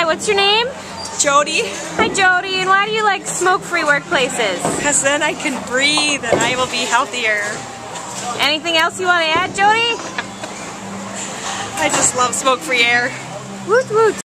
Hi, what's your name? Jody. Hi, Jody. And why do you like smoke-free workplaces? Because then I can breathe and I will be healthier. Anything else you want to add, Jody? I just love smoke-free air. Woot woot.